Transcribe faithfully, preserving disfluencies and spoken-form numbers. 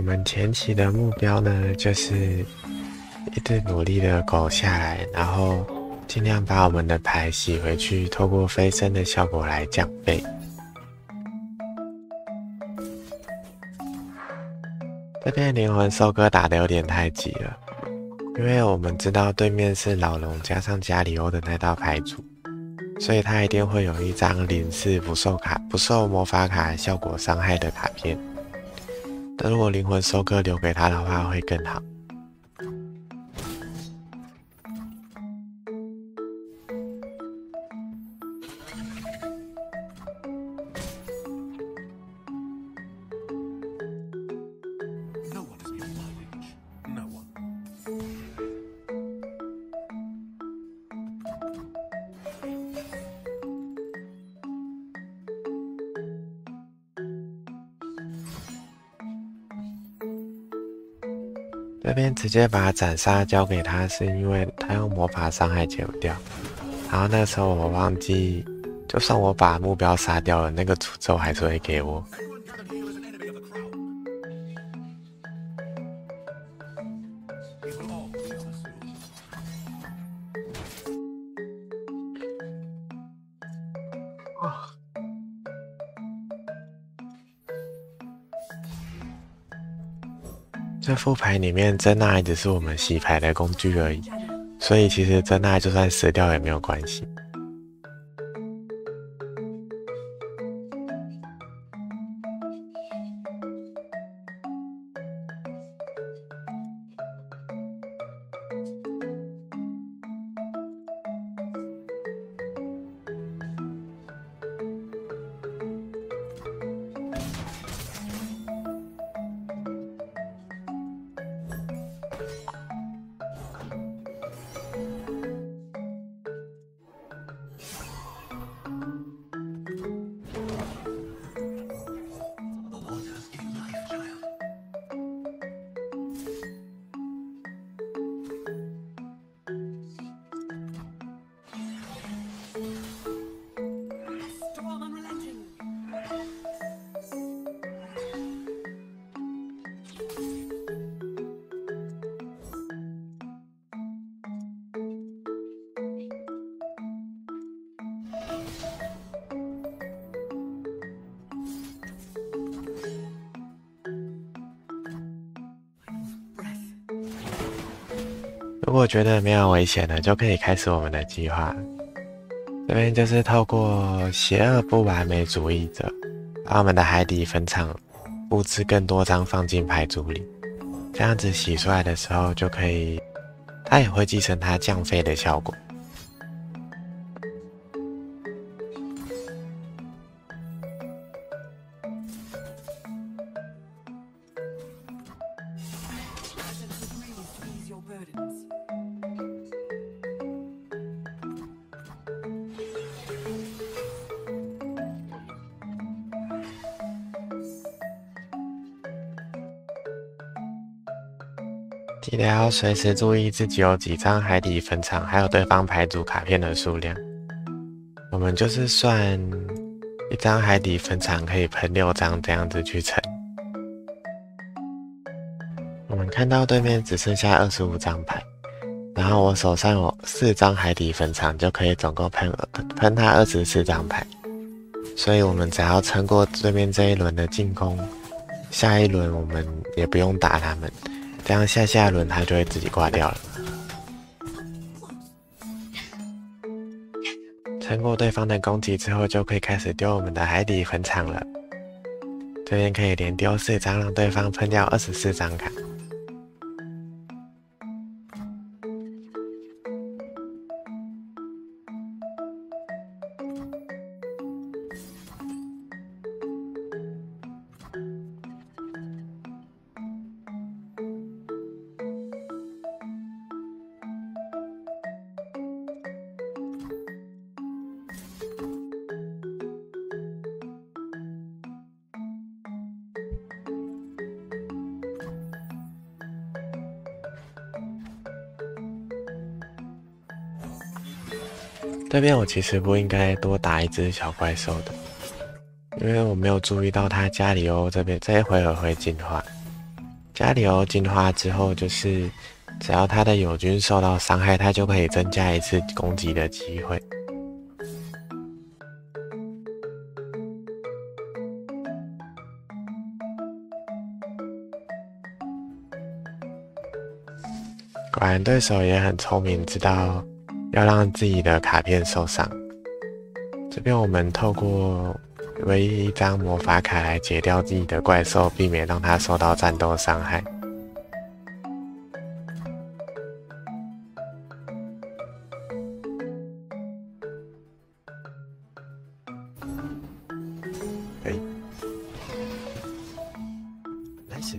我们前期的目标呢，就是一直努力的苟下来，然后尽量把我们的牌洗回去，透过飞升的效果来降费。这边灵魂收割打得有点太急了，因为我们知道对面是老龙加上加里欧的那道牌组，所以他一定会有一张零四不受卡不受魔法卡效果伤害的卡片。但如果灵魂收割留给他的话，会更好。这边直接把斩杀交给他，是因为他用魔法伤害解不掉。然后那时候我忘记，就算我把目标杀掉了，那个诅咒还是会给我。这副牌里面，珍娜也只是我们洗牌的工具而已，所以其实珍娜就算死掉也没有关系。如果觉得没有危险了，就可以开始我们的计划。这边就是透过邪恶不完美主义者，把我们的海底坟场布置更多张放进牌组里，这样子洗出来的时候就可以，它也会继承它降费的效果。记得要随时注意自己有几张海底坟场，还有对方牌组卡片的数量。我们就是算一张海底坟场可以喷六张这样子去乘。我们看到对面只剩下二十五张牌，然后我手上有四张海底坟场，就可以总共喷喷他二十四张牌。所以我们只要撑过对面这一轮的进攻，下一轮我们也不用打他们。这样下下轮它就会自己挂掉了。撑过对方的攻击之后，就可以开始丢我们的海底坟场了。这边可以连丢四张，让对方喷掉二十四张卡。这边我其实不应该多打一只小怪兽的，因为我没有注意到他加里欧这边这一回合会进化， 加里欧进化之后，就是只要他的友军受到伤害，他就可以增加一次攻击的机会。果然对手也很聪明，知道要让自己的卡片受伤。这边我们透过唯一一张魔法卡来解掉自己的怪兽，避免让他受到战斗伤害。可以 ，nice。